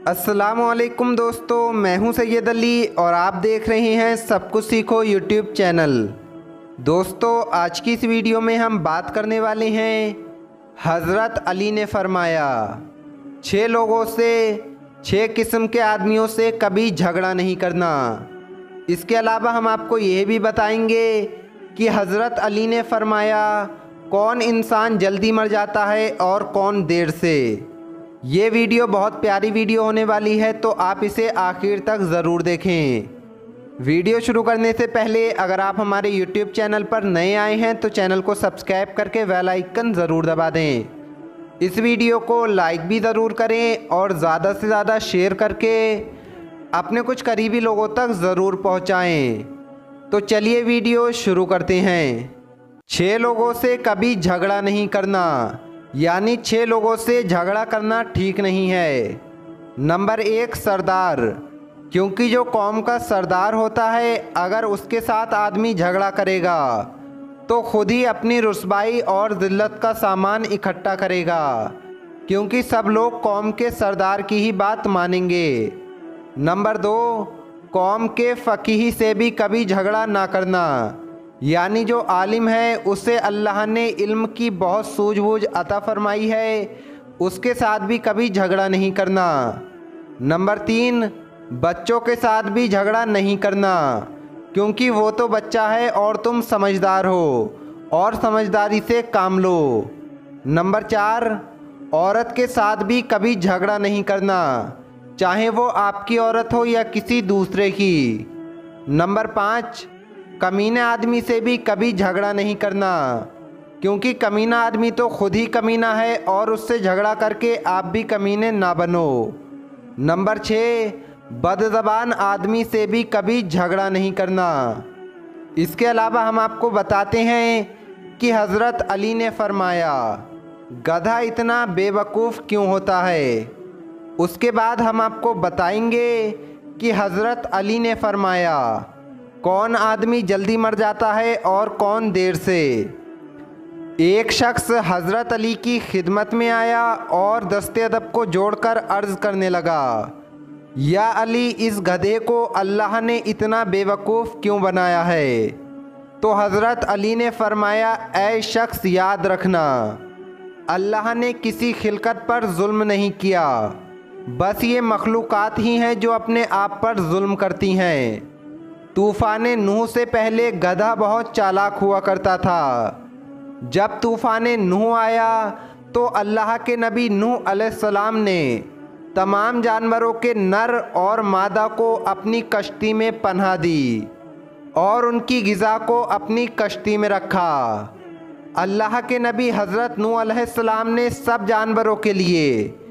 अस्सलामुअलैकुम दोस्तों, मैं हूं सैयद अली और आप देख रहे हैं सब कुछ सीखो यूट्यूब चैनल। दोस्तों, आज की इस वीडियो में हम बात करने वाले हैं हज़रत अली ने फरमाया 6 लोगों से 6 किस्म के आदमियों से कभी झगड़ा नहीं करना। इसके अलावा हम आपको यह भी बताएंगे कि हज़रत अली ने फरमाया कौन इंसान जल्दी मर जाता है और कौन देर से। ये वीडियो बहुत प्यारी वीडियो होने वाली है, तो आप इसे आखिर तक ज़रूर देखें। वीडियो शुरू करने से पहले अगर आप हमारे YouTube चैनल पर नए आए हैं तो चैनल को सब्सक्राइब करके बेल आइकन ज़रूर दबा दें। इस वीडियो को लाइक भी ज़रूर करें और ज़्यादा से ज़्यादा शेयर करके अपने कुछ करीबी लोगों तक ज़रूर पहुँचाएँ। तो चलिए वीडियो शुरू करते हैं। 6 लोगों से कभी झगड़ा नहीं करना, यानी 6 लोगों से झगड़ा करना ठीक नहीं है। नंबर 1, सरदार। क्योंकि जो कौम का सरदार होता है, अगर उसके साथ आदमी झगड़ा करेगा तो खुद ही अपनी रुसवाई और ज़िल्लत का सामान इकट्ठा करेगा, क्योंकि सब लोग कौम के सरदार की ही बात मानेंगे। नंबर 2, कौम के फ़कीह से भी कभी झगड़ा ना करना, यानी जो आलिम है उसे अल्लाह ने इल्म की बहुत सूझबूझ अता फरमाई है, उसके साथ भी कभी झगड़ा नहीं करना। नंबर 3, बच्चों के साथ भी झगड़ा नहीं करना, क्योंकि वो तो बच्चा है और तुम समझदार हो और समझदारी से काम लो। नंबर 4, औरत के साथ भी कभी झगड़ा नहीं करना, चाहे वो आपकी औरत हो या किसी दूसरे की। नंबर 5, कमीने आदमी से भी कभी झगड़ा नहीं करना, क्योंकि कमीना आदमी तो खुद ही कमीना है और उससे झगड़ा करके आप भी कमीने ना बनो। नंबर 6, बदज़बान आदमी से भी कभी झगड़ा नहीं करना। इसके अलावा हम आपको बताते हैं कि हज़रत अली ने फरमाया गधा इतना बेवकूफ़ क्यों होता है। उसके बाद हम आपको बताएंगे कि हज़रत अली ने फरमाया कौन आदमी जल्दी मर जाता है और कौन देर से। एक शख्स हज़रत अली की खिदमत में आया और दस्ते अदब को जोड़कर अर्ज़ करने लगा, या अली, इस गधे को अल्लाह ने इतना बेवकूफ़ क्यों बनाया है। तो हज़रत अली ने फरमाया, ऐ शख्स, याद रखना, अल्लाह ने किसी खिलकत पर जुल्म नहीं किया, बस ये मखलूक़ात ही हैं जो अपने आप पर जुल्म करती हैं। तूफ़ान नूह से पहले गधा बहुत चालाक हुआ करता था। जब तूफ़ान नूह आया तो अल्लाह के नबी नूह अलैहिस्सलाम ने तमाम जानवरों के नर और मादा को अपनी कश्ती में पनाह दी और उनकी ग़िज़ा को अपनी कश्ती में रखा। अल्लाह के नबी हज़रत नूह अलैहिस्सलाम ने सब जानवरों के लिए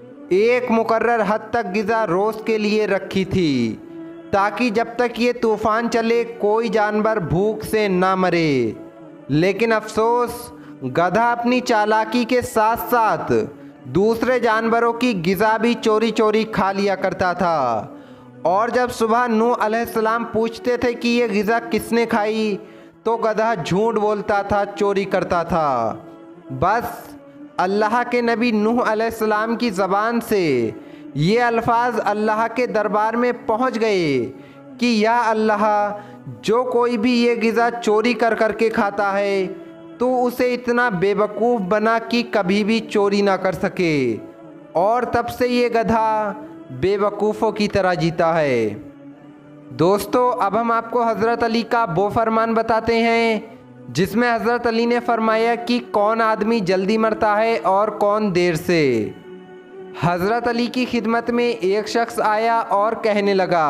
एक मुकर्रर हद तक ग़िज़ा रोज़ के लिए रखी थी, ताकि जब तक ये तूफ़ान चले कोई जानवर भूख से ना मरे। लेकिन अफसोस, गधा अपनी चालाकी के साथ साथ दूसरे जानवरों की ग़िज़ा भी चोरी चोरी खा लिया करता था। और जब सुबह नूह अलैहिस्सलाम पूछते थे कि ये ग़िज़ा किसने खाई, तो गधा झूठ बोलता था, चोरी करता था। बस अल्लाह के नबी नूह अलैहिस्सलाम की ज़बान से ये अल्फाज अल्लाह के दरबार में पहुंच गए कि या अल्लाह, जो कोई भी ये ग़िज़ा चोरी कर करके खाता है तो उसे इतना बेवकूफ़ बना कि कभी भी चोरी ना कर सके। और तब से ये गधा बेवकूफ़ों की तरह जीता है। दोस्तों, अब हम आपको हज़रत अली का वो फरमान बताते हैं जिसमें हज़रत अली ने फरमाया कि कौन आदमी जल्दी मरता है और कौन देर से। हज़रत अली की खिदमत में एक शख्स आया और कहने लगा,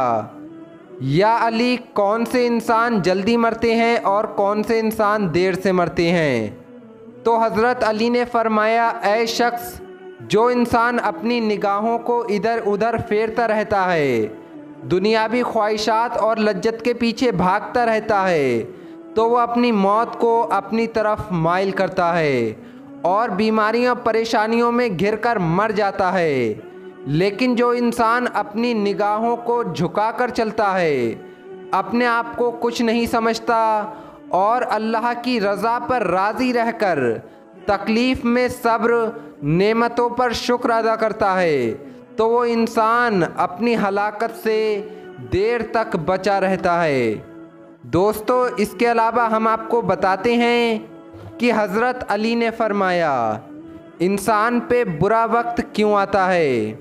या अली, कौन से इंसान जल्दी मरते हैं और कौन से इंसान देर से मरते हैं। तो हज़रत अली ने फरमाया, ऐ शख्स, जो इंसान अपनी निगाहों को इधर उधर फेरता रहता है, दुनियावी ख्वाहिशात और लज्जत के पीछे भागता रहता है, तो वह अपनी मौत को अपनी तरफ माइल करता है और बीमारियों परेशानियों में घिरकर मर जाता है। लेकिन जो इंसान अपनी निगाहों को झुकाकर चलता है, अपने आप को कुछ नहीं समझता और अल्लाह की रज़ा पर राज़ी रहकर तकलीफ़ में सब्र, नेमतों पर शुक्र अदा करता है, तो वो इंसान अपनी हलाकत से देर तक बचा रहता है। दोस्तों, इसके अलावा हम आपको बताते हैं कि हज़रत अली ने फरमाया, इंसान पे बुरा वक्त क्यों आता है।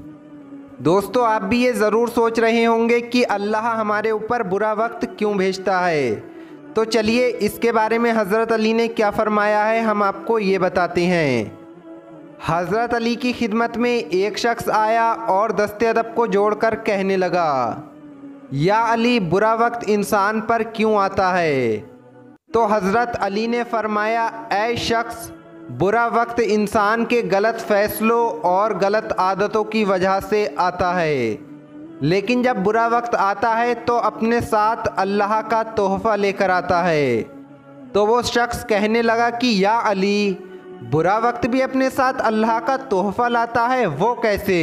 दोस्तों, आप भी ये ज़रूर सोच रहे होंगे कि अल्लाह हमारे ऊपर बुरा वक्त क्यों भेजता है। तो चलिए इसके बारे में हज़रत अली ने क्या फ़रमाया है हम आपको ये बताते हैं। हज़रत अली की खिदमत में एक शख्स आया और दस्ते अदब को जोड़कर कहने लगा, या अली, बुरा वक्त इंसान पर क्यों आता है। तो हज़रत अली ने फरमाया, ऐ शख्स, बुरा वक्त इंसान के गलत फ़ैसलों और गलत आदतों की वजह से आता है, लेकिन जब बुरा वक्त आता है तो अपने साथ अल्लाह का तोहफ़ा लेकर आता है। तो वो शख्स कहने लगा कि या अली, बुरा वक्त भी अपने साथ अल्लाह का तोहफ़ा लाता है, वो कैसे।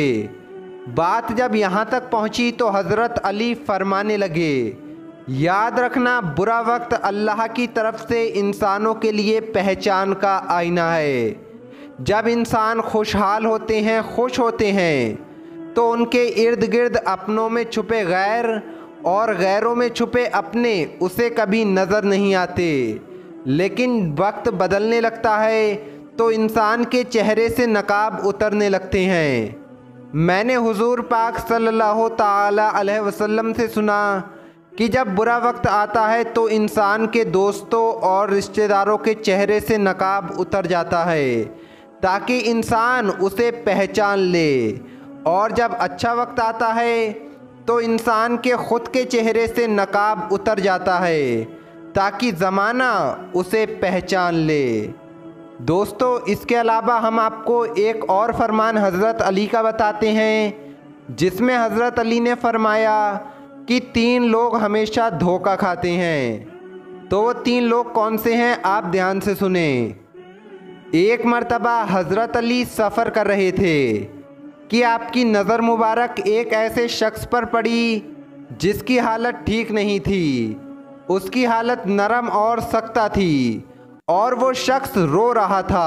बात जब यहाँ तक पहुँची तो हज़रत अली फरमाने लगे, याद रखना, बुरा वक्त अल्लाह की तरफ से इंसानों के लिए पहचान का आईना है। जब इंसान खुशहाल होते हैं, खुश होते हैं, तो उनके इर्द गिर्द अपनों में छुपे गैर और गैरों में छुपे अपने उसे कभी नज़र नहीं आते। लेकिन वक्त बदलने लगता है तो इंसान के चेहरे से नकाब उतरने लगते हैं। मैंने हुजूर पाक सल्लल्लाहु ताला अलैहि वसल्लम से सुना कि जब बुरा वक्त आता है तो इंसान के दोस्तों और रिश्तेदारों के चेहरे से नकाब उतर जाता है ताकि इंसान उसे पहचान ले, और जब अच्छा वक्त आता है तो इंसान के ख़ुद के चेहरे से नकाब उतर जाता है ताकि ज़माना उसे पहचान ले। दोस्तों, इसके अलावा हम आपको एक और फरमान हज़रत अली का बताते हैं, जिसमें हज़रत अली ने फरमाया कि 3 लोग हमेशा धोखा खाते हैं। तो वो 3 लोग कौन से हैं, आप ध्यान से सुने। एक मर्तबा हज़रत अली सफ़र कर रहे थे कि आपकी नज़र मुबारक एक ऐसे शख्स पर पड़ी जिसकी हालत ठीक नहीं थी। उसकी हालत नरम और सख्ता थी और वो शख्स रो रहा था।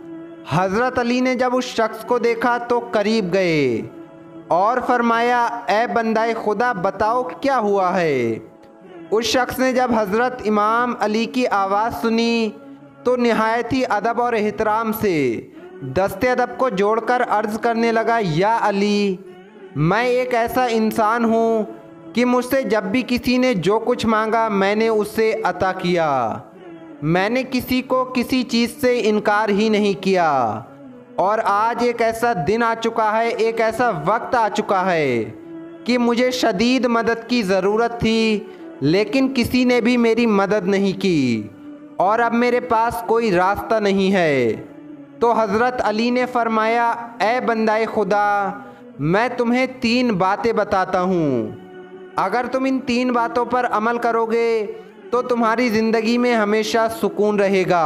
हज़रत अली ने जब उस शख्स को देखा तो करीब गए और फरमाया, ए बंदाए खुदा, बताओ क्या हुआ है। उस शख्स ने जब हज़रत इमाम अली की आवाज़ सुनी तो निहायत ही अदब और एहतराम से दस्ते अदब को जोड़कर अर्ज़ करने लगा, या अली, मैं एक ऐसा इंसान हूँ कि मुझसे जब भी किसी ने जो कुछ मांगा मैंने उससे अता किया। मैंने किसी को किसी चीज़ से इनकार ही नहीं किया। और आज एक ऐसा दिन आ चुका है, एक ऐसा वक्त आ चुका है कि मुझे शदीद मदद की ज़रूरत थी, लेकिन किसी ने भी मेरी मदद नहीं की और अब मेरे पास कोई रास्ता नहीं है। तो हज़रत अली ने फरमाया, ए बंदाए खुदा, मैं तुम्हें 3 बातें बताता हूँ। अगर तुम इन 3 बातों पर अमल करोगे तो तुम्हारी ज़िंदगी में हमेशा सुकून रहेगा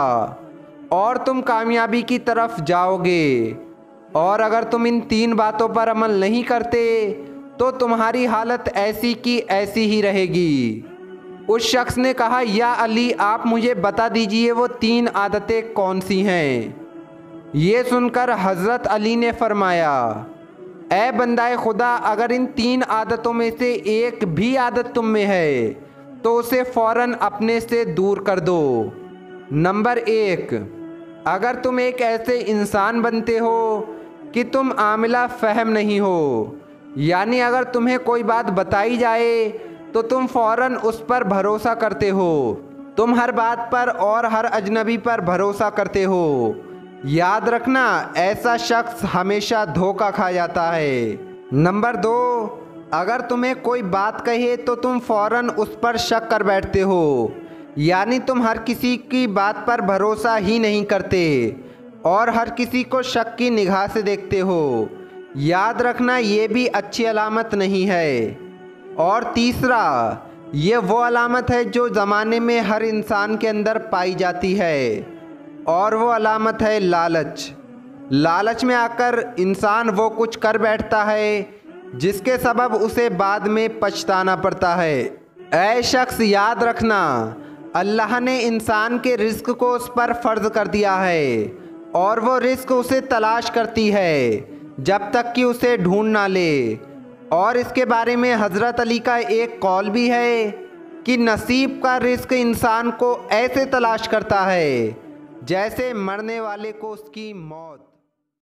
और तुम कामयाबी की तरफ जाओगे। और अगर तुम इन 3 बातों पर अमल नहीं करते तो तुम्हारी हालत ऐसी की ऐसी ही रहेगी। उस शख्स ने कहा, या अली, आप मुझे बता दीजिए वो 3 आदतें कौन सी हैं। ये सुनकर हज़रत अली ने फरमाया, ए बंदाए खुदा, अगर इन 3 आदतों में से एक भी आदत तुम में है तो उसे फ़ौरन अपने से दूर कर दो। नंबर 1, अगर तुम एक ऐसे इंसान बनते हो कि तुम आमिला फ़हम नहीं हो, यानी अगर तुम्हें कोई बात बताई जाए तो तुम फ़ौरन उस पर भरोसा करते हो, तुम हर बात पर और हर अजनबी पर भरोसा करते हो। याद रखना, ऐसा शख्स हमेशा धोखा खा जाता है। नंबर 2, अगर तुम्हें कोई बात कहे तो तुम फ़ौरन उस पर शक कर बैठते हो, यानी तुम हर किसी की बात पर भरोसा ही नहीं करते और हर किसी को शक की निगाह से देखते हो। याद रखना, ये भी अच्छी अलामत नहीं है। और तीसरा, ये वो अलामत है जो ज़माने में हर इंसान के अंदर पाई जाती है, और वो अलामत है लालच। लालच में आकर इंसान वो कुछ कर बैठता है जिसके सबब उसे बाद में पछताना पड़ता है। ऐ शख्स, याद रखना, अल्लाह ने इंसान के रिस्क को उस पर फ़र्ज़ कर दिया है और वो रिस्क उसे तलाश करती है। जब तक कि उसे ढूंढ ना ले। और इसके बारे में हज़रत अली का एक कौल भी है कि नसीब का रिस्क इंसान को ऐसे तलाश करता है जैसे मरने वाले को उसकी मौत।